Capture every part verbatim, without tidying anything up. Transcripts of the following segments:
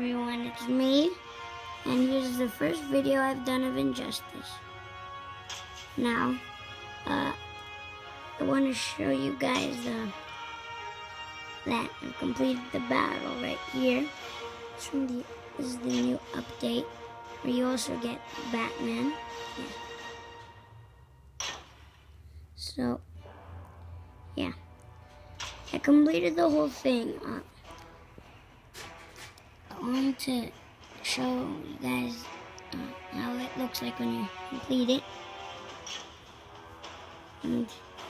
everyone, it's me, and here's the first video I've done of Injustice. Now, uh, I want to show you guys uh, that I've completed the battle right here. It's from the, this is the new update, where you also get Batman. Yeah. So, yeah. I completed the whole thing. Uh, I wanted to show you guys uh, how it looks like when you complete it. And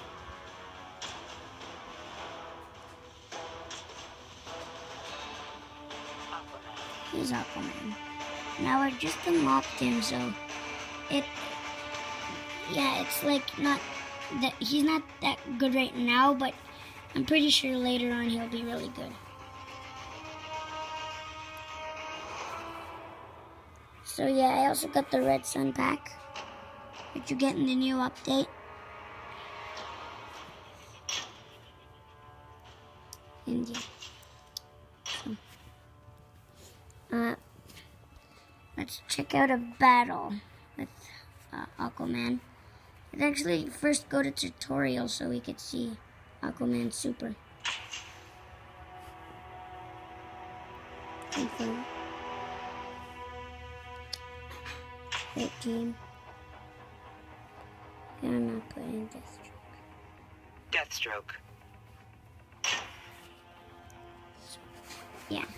here's Aquaman. Now I just unlocked him, so it, yeah, it's like not that he's not that good right now, but I'm pretty sure later on he'll be really good. So yeah, I also got the Red Sun pack, which you get in the new update. And yeah, so, uh, let's check out a battle with uh, Aquaman. Let's actually first go to tutorial so we could see Aquaman Super. Confirm. thirteen. I'm not putting Deathstroke. Deathstroke. Yeah.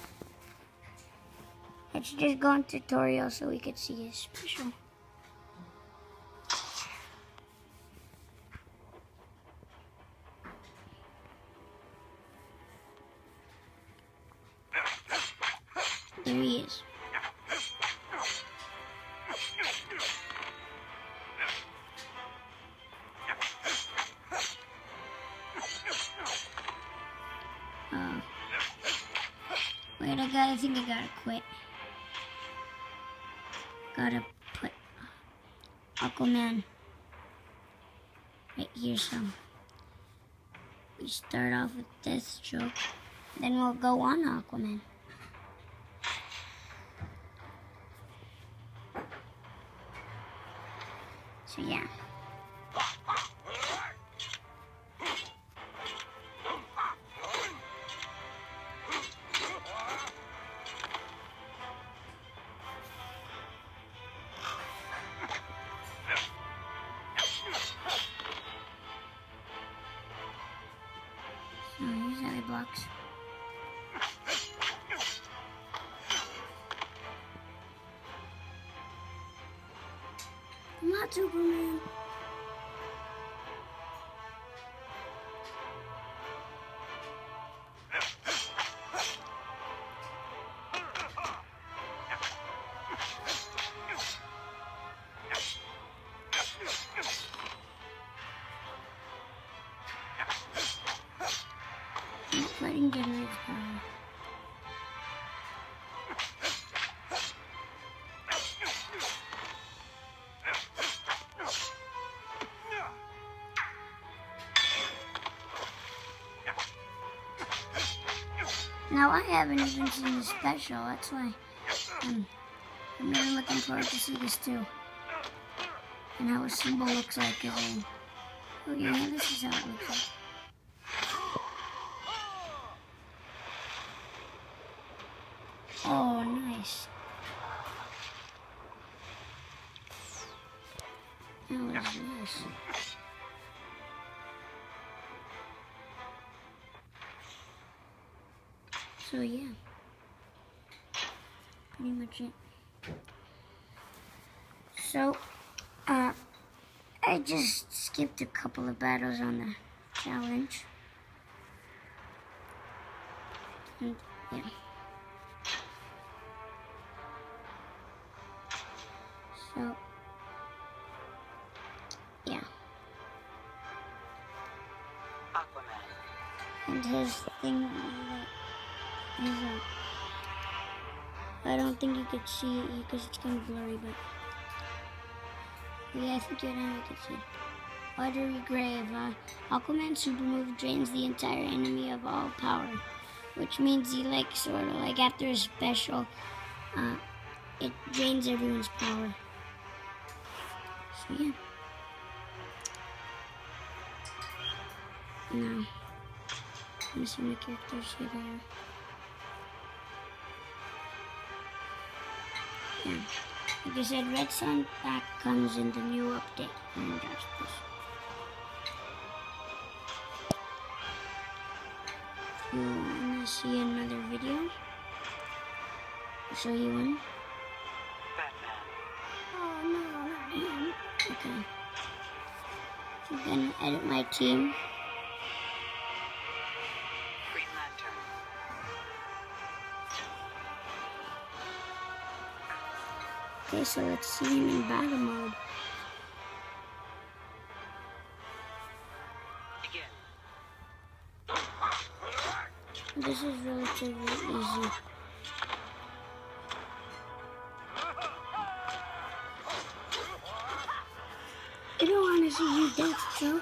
Let's just go on tutorial so we could see his special. There he is. Uh, wait, I got. I think I gotta quit. Gotta put Aquaman right here. So we start off with Deathstroke, then we'll go on Aquaman. So yeah. So here's how he blocks. I'm not Superman. I'm fighting generators power. Now I haven't even seen the special, that's why um, I'm really looking forward to see this too. And how a symbol looks like as a... Oh yeah, this is how it looks like. Oh, nice. That was nice. So yeah, pretty much it. So, uh, I just skipped a couple of battles on the challenge. And yeah. So, yeah. Aquaman. And his thing, his, uh, I don't think you could see it because it's kind of blurry, but yeah, I think you now you could see it. Watery Grave. Uh, Aquaman's super move drains the entire enemy of all power. which means he like sort of like after a special, uh, it drains everyone's power. So yeah. Now, let me see my characters here. Yeah. Like I said, Red Sun Pack comes in the new update for Injustice. If you want to see another video, I'll show you one. Batman. Oh no, not him. Okay. So I'm gonna edit my team. Green Lantern. Okay, so let's see him in battle mode. Begin. This is relatively easy. I don't want to see you death choke.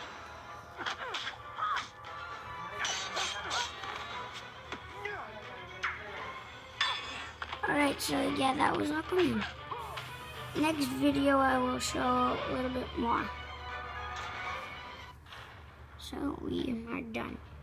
Alright, so yeah, that was Aquaman. Next video I will show a little bit more. So we are done.